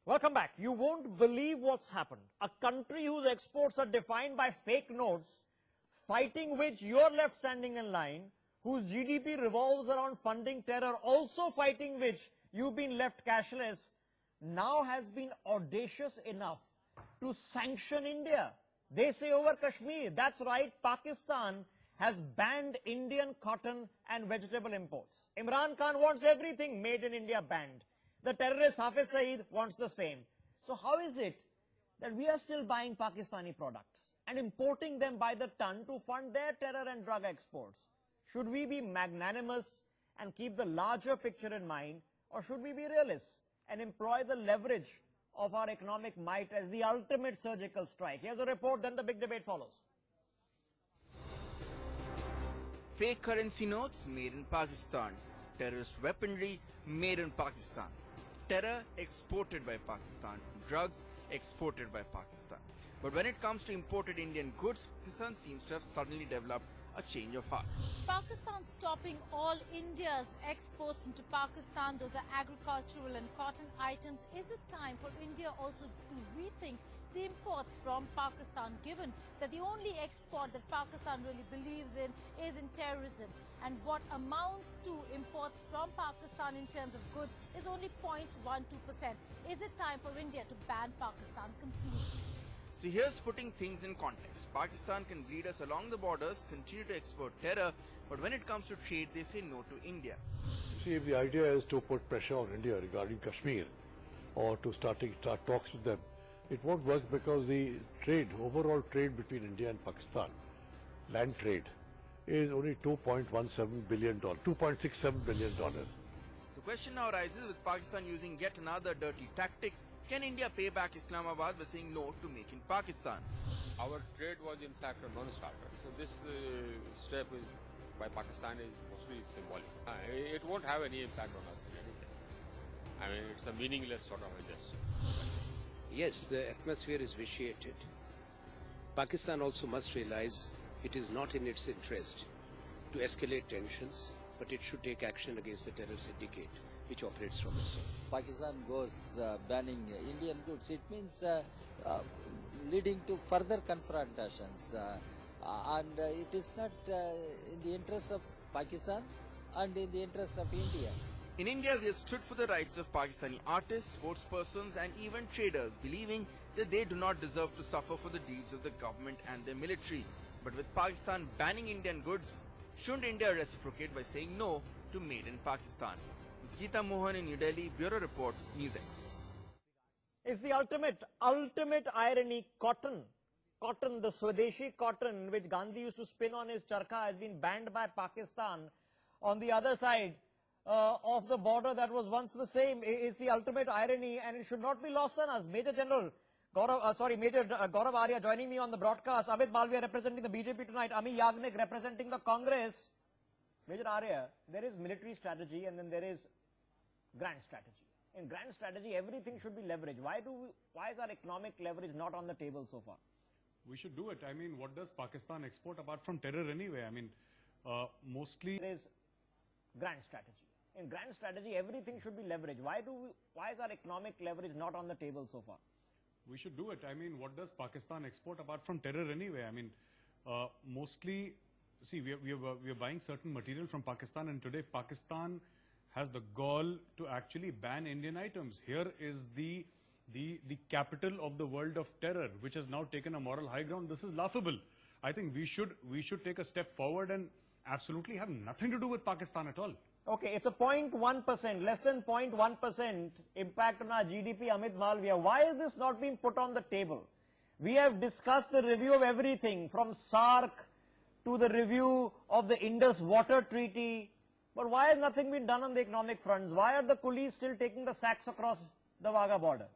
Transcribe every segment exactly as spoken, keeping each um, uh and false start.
Welcome back. You won't believe what's happened. A country whose exports are defined by fake notes, fighting which you're left standing in line, whose G D P revolves around funding terror, also fighting which you've been left cashless, now has been audacious enough to sanction India. They say over Kashmir. That's right, Pakistan has banned Indian cotton and vegetable imports. Imran Khan wants everything made in India banned. The terrorist Hafiz Saeed wants the same. So how is it that we are still buying Pakistani products and importing them by the ton to fund their terror and drug exports? Should we be magnanimous and keep the larger picture in mind, or should we be realists and employ the leverage of our economic might as the ultimate surgical strike? Here's a report, then the big debate follows. Fake currency notes made in Pakistan. Terrorist weaponry made in Pakistan. Terror exported by Pakistan. Drugs exported by Pakistan. But when it comes to imported Indian goods, Pakistan seems to have suddenly developed a change of heart. Pakistan stopping all India's exports into Pakistan. Those are agricultural and cotton items. Is it time for India also to rethink the imports from Pakistan, given that the only export that Pakistan really believes in is in terrorism, and what amounts to imports from Pakistan in terms of goods is only zero point one two percent. Is it time for India to ban Pakistan completely? So here's putting things in context. Pakistan can bleed us along the borders, continue to export terror, but when it comes to trade, they say no to India. See, if the idea is to put pressure on India regarding Kashmir, or to starting start talks with them, it won't work, because the trade, overall trade between India and Pakistan, land trade, is only two point one seven billion dollars, two point six seven billion dollars. The question now arises, with Pakistan using yet another dirty tactic, can India pay back Islamabad by saying no to make in Pakistan? Our trade was in fact a non-starter. So this uh, step is, by Pakistan is mostly symbolic. Uh, it won't have any impact on us in any case. I mean, it's a meaningless sort of a gesture. Yes, the atmosphere is vitiated. Pakistan also must realize it is not in its interest to escalate tensions, but it should take action against the terror syndicate which operates from itself. Pakistan goes uh, banning uh, Indian goods, it means uh, uh, leading to further confrontations, uh, uh, and uh, it is not uh, in the interest of Pakistan and in the interest of India. In India, we have stood for the rights of Pakistani artists, sportspersons and even traders, believing that they do not deserve to suffer for the deeds of the government and their military. But with Pakistan banning Indian goods, shouldn't India reciprocate by saying no to made in Pakistan? Geeta Mohan in New Delhi, Bureau Report, NewsX. It's the ultimate, ultimate irony. Cotton, cotton, the Swadeshi cotton, which Gandhi used to spin on his charkha, has been banned by Pakistan. On the other side uh, of the border that was once the same, is the ultimate irony, and it should not be lost on us. Major General Gaurav, uh, sorry, Major uh, Gaurav Arya joining me on the broadcast. Amit Malviya representing the B J P tonight. Ami Yagnik representing the Congress. Major Arya, there is military strategy and then there is grand strategy. In grand strategy, everything should be leveraged. Why do we, why is our economic leverage not on the table so far? We should do it. I mean, what does Pakistan export apart from terror anyway? I mean, uh, mostly there is grand strategy. In grand strategy, everything should be leveraged. Why do we, why is our economic leverage not on the table so far? We should do it. I mean, what does Pakistan export apart from terror anyway? I mean, uh, mostly, see, we are, we, are, we are buying certain material from Pakistan, and today Pakistan has the gall to actually ban Indian items. Here is the, the, the capital of the world of terror, which has now taken a moral high ground. This is laughable. I think we should, we should take a step forward and absolutely have nothing to do with Pakistan at all. Okay, it's a zero point one percent, less than zero point one percent impact on our G D P, Amit Malviya. Why is this not being put on the table? We have discussed the review of everything, from SAARC to the review of the Indus Water Treaty. But why has nothing been done on the economic fronts? Why are the coolies still taking the sacks across the Wagah border?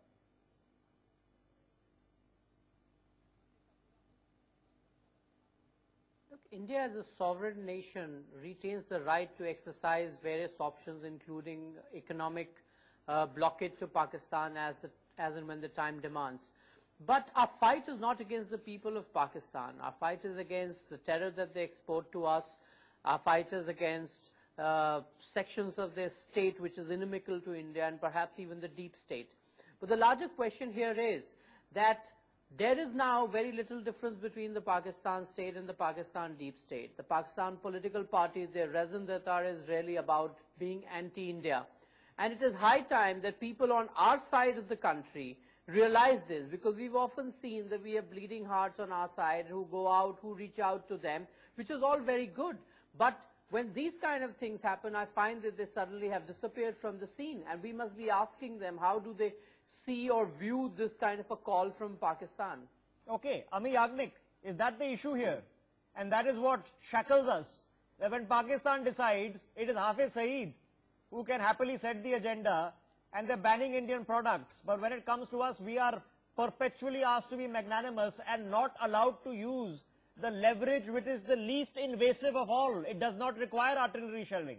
Look, India as a sovereign nation retains the right to exercise various options, including economic uh, blockade to Pakistan as, the, as and when the time demands. But our fight is not against the people of Pakistan. Our fight is against the terror that they export to us. Our fight is against uh, sections of their state which is inimical to India, and perhaps even the deep state. But the larger question here is that there is now very little difference between the Pakistan state and the Pakistan deep state. The Pakistan political parties, their raison d'etre is really about being anti-India. And it is high time that people on our side of the country realize this, because we've often seen that we have bleeding hearts on our side who go out, who reach out to them, which is all very good. But when these kind of things happen, I find that they suddenly have disappeared from the scene. And we must be asking them, how do they see or view this kind of a call from Pakistan? Okay, Ami Yagnik, is that the issue here? And that is what shackles us. That when Pakistan decides, it is Hafiz Saeed who can happily set the agenda, and they're banning Indian products. But when it comes to us, we are perpetually asked to be magnanimous and not allowed to use the leverage which is the least invasive of all. It does not require artillery shelling.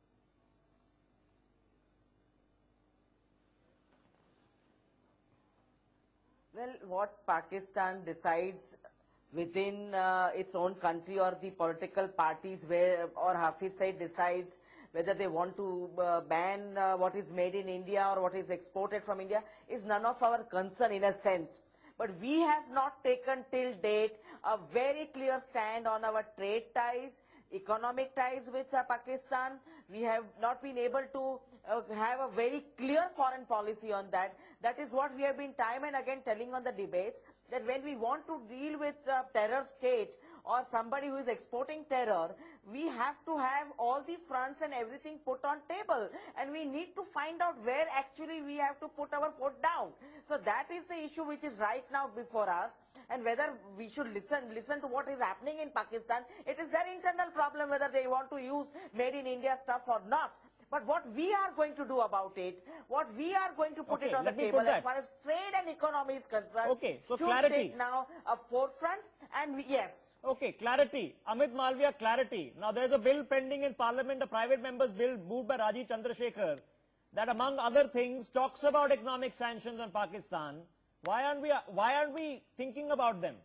Well, what Pakistan decides within uh, its own country, or the political parties where, or Hafiz Saeed decides whether they want to uh, ban uh, what is made in India or what is exported from India, is none of our concern in a sense. But we have not taken till date a very clear stand on our trade ties, economic ties with uh, Pakistan. We have not been able to uh, have a very clear foreign policy on that. That is what we have been time and again telling on the debates, that when we want to deal with a terror state or somebody who is exporting terror, we have to have all the fronts and everything put on table, and we need to find out where actually we have to put our foot down. So that is the issue which is right now before us, and whether we should listen listen to what is happening in Pakistan. It is their internal problem whether they want to use made in India stuff or not. But what we are going to do about it, what we are going to put Okay, it on the let me table put that. as far as trade and economy is concerned, Okay, so should clarity. take now a forefront, and we, yes. Okay, clarity. Amit Malviya, clarity. Now, there's a bill pending in Parliament, a private member's bill moved by Rajiv Chandrasekhar, that among other things talks about economic sanctions on Pakistan. Why aren't we, why aren't we thinking about them?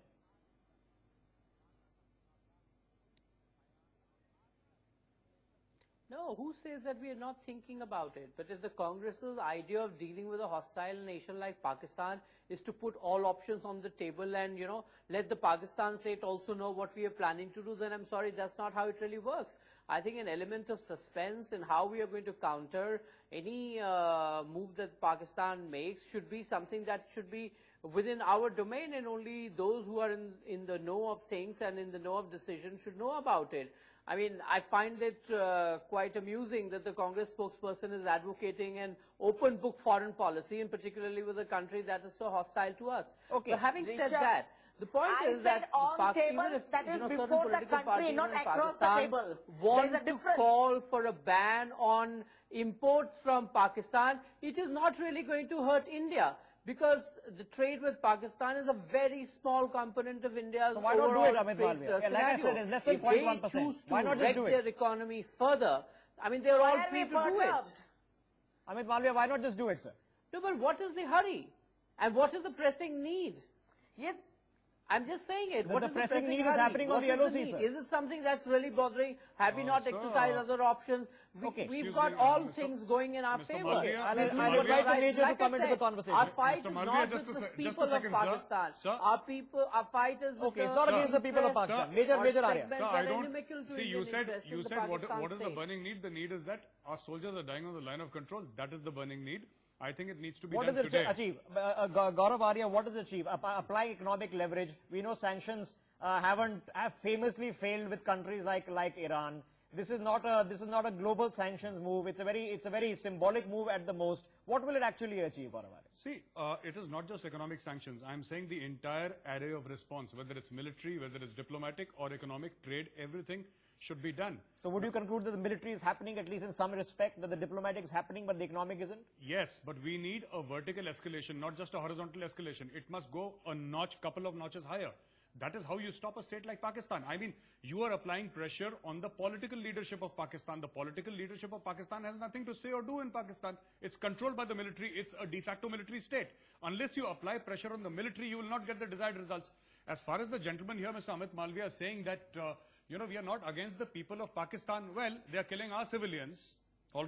No, who says that we are not thinking about it? But if the Congress's idea of dealing with a hostile nation like Pakistan is to put all options on the table and, you know, let the Pakistan state also know what we are planning to do, then I'm sorry, that's not how it really works. I think an element of suspense in how we are going to counter any uh, move that Pakistan makes should be something that should be within our domain, and only those who are in, in the know of things and in the know of decisions should know about it. I mean, I find it uh, quite amusing that the Congress spokesperson is advocating an open book foreign policy, and particularly with a country that is so hostile to us. Okay. But having Richard, said that, the point I is said that on Pak- table, even if that you is know, certain before the political country, parties not in across the Pakistan table. want There's a to difference. call for a ban on imports from Pakistan, it is not really going to hurt India, because the trade with Pakistan is a very small component of India's So why not do overall it, Amit trade Malviya? uh, Yeah, like I scenario. said, it's less than If zero point one they percent. choose to Why not just wreck do it? their economy further, I mean, they're Why all are free we to do it. perturbed? Amit Malviya, why not just do it, sir? No, but what is the hurry? And what is the pressing need? Yes. I'm just saying it. The- What the is pressing the need is hurry? happening on What the is L O C, need? sir. Is it something that's really bothering? Have we Uh, not sir. exercised other options? We, Okay. We've Excuse got me, all Mister things going in our Mister favor. Malviya, I'll- Mister I'll Malviya- invite the Major to like come I into the said, conversation. Our fight Mister is Malviya, not just with a the sec- just a people of second, sir. Pakistan. Sir. Our people, our fight is with Okay, it's the not against the people of interests Pakistan. Sir. Major, or major area. segments Sir, that I are don't inimical to see. Indian You said interests in you the said what, Pakistan what is the state. burning need? The need is that our soldiers are dying on the line of control. That is the burning need. I think it needs to be What done does it today. achieve? Uh, uh, Ga- Gaurav Arya, what does it achieve? App- apply economic leverage. We know sanctions uh, haven't have famously failed with countries like like Iran. This is not a this is not a global sanctions move. It's a very it's a very symbolic move at the most. What will it actually achieve, Gaurav Arya? See, uh, it is not just economic sanctions. I'm saying the entire array of response, whether it's military, whether it's diplomatic or economic, trade, everything should be done. So would you conclude that the military is happening at least in some respect, that the diplomatic is happening but the economic isn't? Yes, but we need a vertical escalation, not just a horizontal escalation. It must go a notch, couple of notches higher. That is how you stop a state like Pakistan. I mean, you are applying pressure on the political leadership of Pakistan. The political leadership of Pakistan has nothing to say or do in Pakistan. It's controlled by the military. It's a de facto military state. Unless you apply pressure on the military, you will not get the desired results. As far as the gentleman here, Mister Amit Malviya, is saying that, uh, you know, we are not against the people of Pakistan. Well, they are killing our civilians, all right?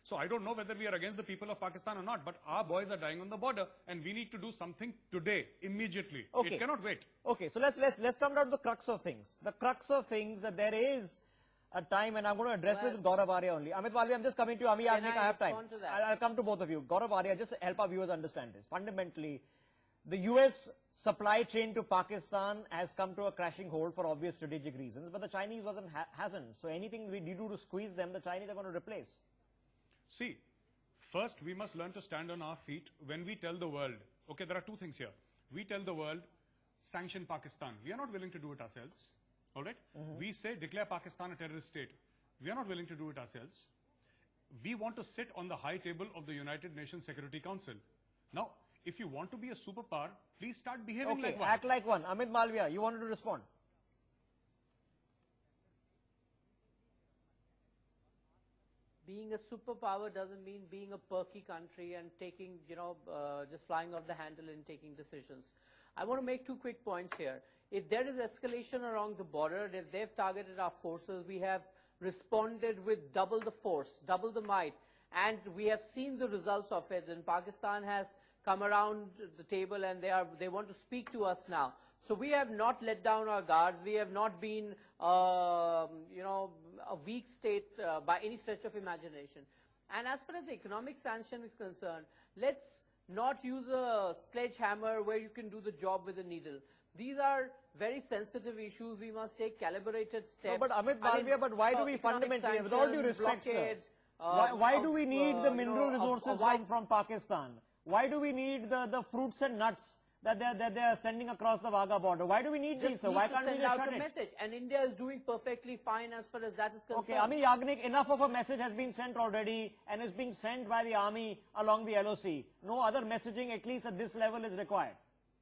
So I don't know whether we are against the people of Pakistan or not, but our boys are dying on the border, and we need to do something today, immediately. Okay. It cannot wait. Okay, so let's let's let's come down to the crux of things. The crux of things that there is a time, and I'm going to address well, it with Gaurav Arya only. Amit Malviya, I'm just coming to you. Ami Yagnik, I, I have time. I'll, I'll come to both of you. Gaurav Arya, just help our viewers understand this. Fundamentally, the U S supply chain to Pakistan has come to a crashing halt for obvious strategic reasons, but the Chinese wasn't ha hasn't. So anything we do to squeeze them, the Chinese are going to replace. See, first we must learn to stand on our feet when we tell the world, okay, there are two things here. We tell the world, sanction Pakistan. We are not willing to do it ourselves. All right? Mm-hmm. We say, declare Pakistan a terrorist state. We are not willing to do it ourselves. We want to sit on the high table of the United Nations Security Council. Now, if you want to be a superpower, please start behaving okay, like one. act like one. Amit Malviya, you wanted to respond. Being a superpower doesn't mean being a perky country and taking, you know, uh, just flying off the handle and taking decisions. I want to make two quick points here. If there is escalation along the border, if they've targeted our forces, we have responded with double the force, double the might, and we have seen the results of it. And Pakistan has come around the table and they are they want to speak to us now. So we have not let down our guards. We have not been, uh, you know, a weak state uh, by any stretch of imagination. And as far as the economic sanction is concerned, let's not use a sledgehammer where you can do the job with a needle. These are very sensitive issues. We must take calibrated steps. No, but Amit Malviya, but why do we fundamentally, with all due respect, blockade, sir, uh, why, why do we uh, need the uh, mineral you know, resources a, a from, from Pakistan? Why do we need the, the fruits and nuts that they're, that they're sending across the Wagah border? Why do we need just these, sir? Need Why to can't send we just out shut a it? message? And India is doing perfectly fine as far as that is concerned. Okay, Ami Yagnik, enough of a message has been sent already and is being sent by the army along the L O C. No other messaging, at least at this level, is required.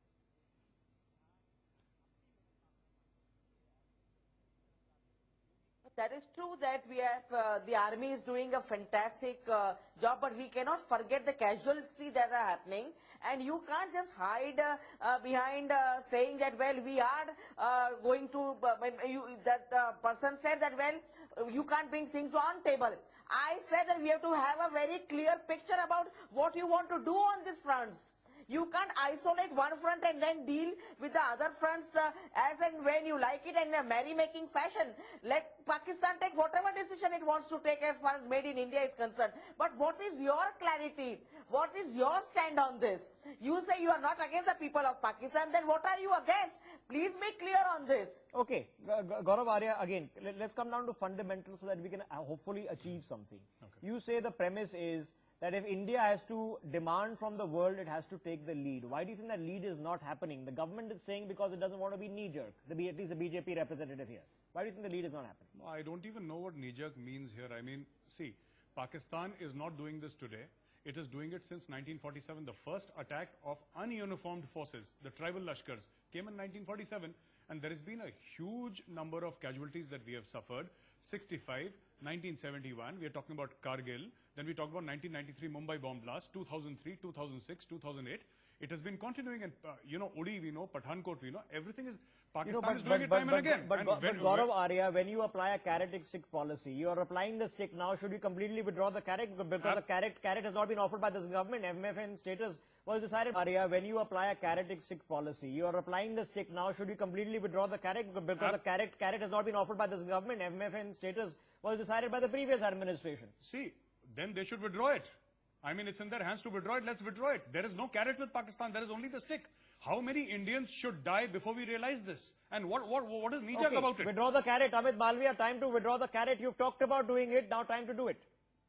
That is true that we have, uh, the army is doing a fantastic uh, job, but we cannot forget the casualties that are happening. And you can't just hide uh, uh, behind uh, saying that, well, we are uh, going to, uh, when you, that uh, person said that, well, you can't bring things on table. I said that we have to have a very clear picture about what you want to do on these fronts. You can't isolate one front and then deal with the other fronts uh, as and when you like it in a merry-making fashion. Let Pakistan take whatever decision it wants to take as far as Made in India is concerned. But what is your clarity? What is your stand on this? You say you are not against the people of Pakistan, then what are you against? Please be clear on this. Okay, Gaurav Arya, again, let's come down to fundamentals so that we can hopefully achieve something. Okay. You say the premise is that if India has to demand from the world, it has to take the lead. Why do you think that lead is not happening? The government is saying because it doesn't want to be knee-jerk, the, at least the B J P representative here. Why do you think the lead is not happening? No, I don't even know what knee-jerk means here. I mean, see, Pakistan is not doing this today. It is doing it since nineteen forty-seven. The first attack of ununiformed forces, the tribal Lashkars, came in nineteen forty-seven. And there has been a huge number of casualties that we have suffered. sixty-five, nineteen seventy-one, we are talking about Kargil. Then we talk about nineteen ninety-three Mumbai bomb blast, two thousand three, two thousand six, two thousand eight. It has been continuing, and uh, you know, Uri we know, Pathankot we know, everything is, Pakistan you know, but, is doing but, it but, time but, and again. But, and but, when, but Gaurav Arya, when you apply a carrot stick policy, you are applying the stick now. Should you completely withdraw the carrot because the carrot carrot has not been offered by this government? M F N status was decided. Arya, when you apply a carrot stick policy, you are applying the stick now. Should you completely withdraw the carrot because the carrot carrot has not been offered by this government? M F N status was decided by the previous administration. See, then they should withdraw it. I mean, it's in their hands to withdraw it. Let's withdraw it. There is no carrot with Pakistan. There is only the stick. How many Indians should die before we realize this? And what what what is knee-jerk okay, about it? Withdraw the carrot. Amit Malviya, time to withdraw the carrot. You've talked about doing it. Now time to do it.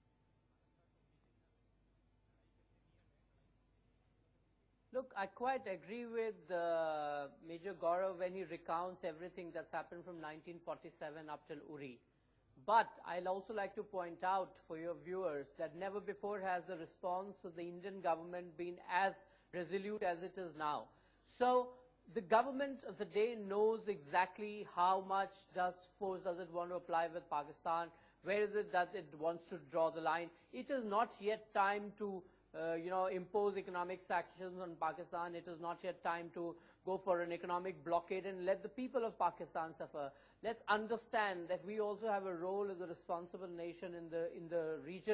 Look, I quite agree with uh, Major Gaurav when he recounts everything that's happened from nineteen forty-seven up till Uri. But I'll also like to point out for your viewers that never before has the response of the Indian government been as resolute as it is now. So the government of the day knows exactly how much does force does it want to apply with Pakistan, where is it that it wants to draw the line. It is not yet time to uh, you know, impose economic sanctions on Pakistan. It is not yet time to go for an economic blockade and let the people of Pakistan suffer. Let's understand that we also have a role as a responsible nation in the in the region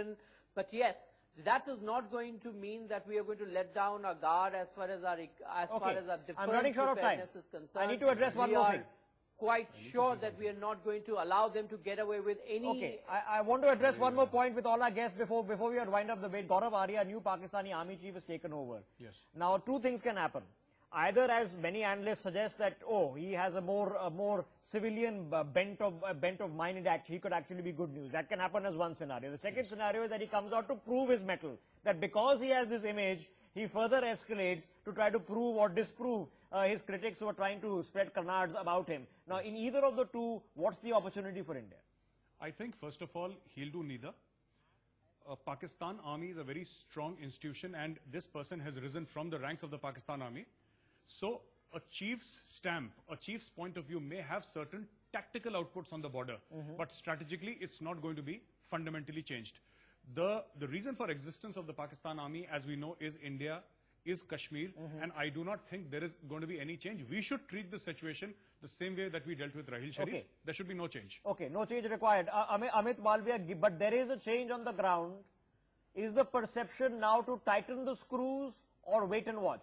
But yes, that is not going to mean that we are going to let down our guard as far as our as Okay. far as our defense I'm running short of time. preparedness is concerned. I need to address one we more are thing. quite sure that we are not going to allow them to get away with any. Okay, I, I want to address one more point with all our guests before before we wind up the debate. Gaurav Arya, new Pakistani army chief, has taken over. Yes. Now, two things can happen. Either, as many analysts suggest, that oh, he has a more a more civilian uh, bent of uh, bent of mind, and actually he could actually be good news. That can happen as one scenario. The second yes. scenario is that he comes out to prove his mettle. That because he has this image, he further escalates to try to prove or disprove uh, his critics who are trying to spread canards about him. Now, in either of the two, what's the opportunity for India? I think, first of all, he'll do neither. Uh, Pakistan Army is a very strong institution, and this person has risen from the ranks of the Pakistan Army. So, a chief's stamp, a chief's point of view may have certain tactical outputs on the border, mm-hmm. but strategically, it's not going to be fundamentally changed. The, the reason for existence of the Pakistan Army, as we know, is India, is Kashmir, mm-hmm. and I do not think there is going to be any change. We should treat the situation the same way that we dealt with Rahil Sharif. Okay. There should be no change. Okay, no change required. Uh, Amit Malviya, but there is a change on the ground. Is the perception now to tighten the screws or wait and watch?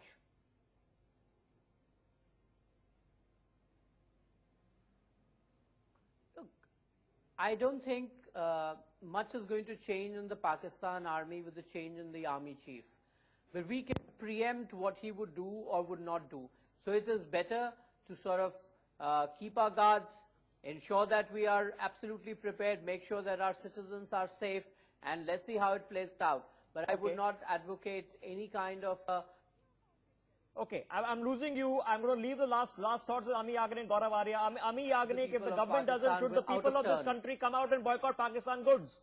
Look, I don't think uh, much is going to change in the Pakistan army with the change in the army chief. But we can preempt what he would do or would not do. So it is better to sort of uh, keep our guards, ensure that we are absolutely prepared, make sure that our citizens are safe, and let's see how it plays out. But I Okay. would not advocate any kind of... Uh, Okay, I- I'm losing you. I'm going to leave the last last thoughts with Ami Yagnik and Gaurav Arya. Ami, Ami Yagnik, if the people of government doesn't, Pakistan should the will out people of of this turn. country come out and boycott Pakistan goods?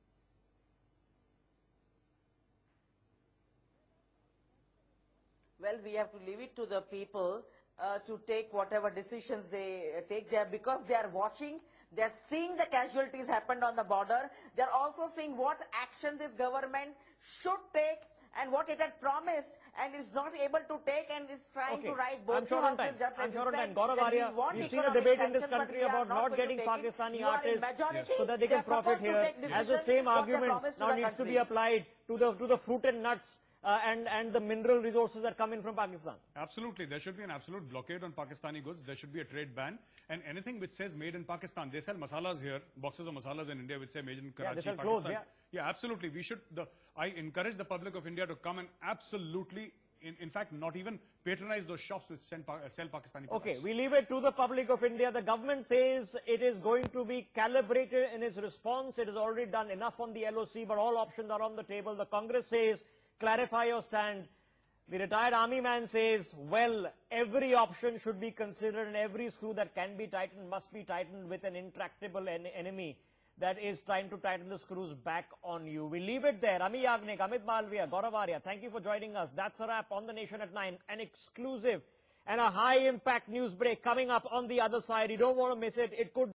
Well, we have to leave it to the people uh, to take whatever decisions they uh, take there, because they are watching, they are seeing the casualties happened on the border. They are also seeing what action this government should take and what it had promised and is not able to take and is trying Okay. to write both I'm sure two on time. houses, just I'm like sure you on time. said, Gaurav that we Arya, want we've seen a economic debate in this sanctions, but country we are about not not going to getting take it. Pakistani You are in artists majority. so that they They can are supposed profit to here. take As the decisions same what they argument promised to now the needs to be country. applied to the to the fruit and nuts uh, and and the mineral resources that come in from Pakistan. Absolutely. There should be an absolute blockade on Pakistani goods. There should be a trade ban. And anything which says made in Pakistan, they sell masalas here, boxes of masalas in India which say made in Karachi, they sell Pakistan. clothes, yeah. Yeah, absolutely. We should, the, I encourage the public of India to come and absolutely, in, in fact, not even patronize those shops which send, uh, sell Pakistani products. Okay, we leave it to the public of India. The government says it is going to be calibrated in its response. It has already done enough on the L O C, but all options are on the table. The Congress says, clarify your stand. The retired army man says, well, every option should be considered and every screw that can be tightened must be tightened with an intractable en enemy that is trying to tighten the screws back on you. We leave it there. Ami Yagnik, Amit Malviya, Gaurav Arya, thank you for joining us. That's a wrap on The Nation at nine. An exclusive and a high-impact news break coming up on the other side. You don't want to miss it. It could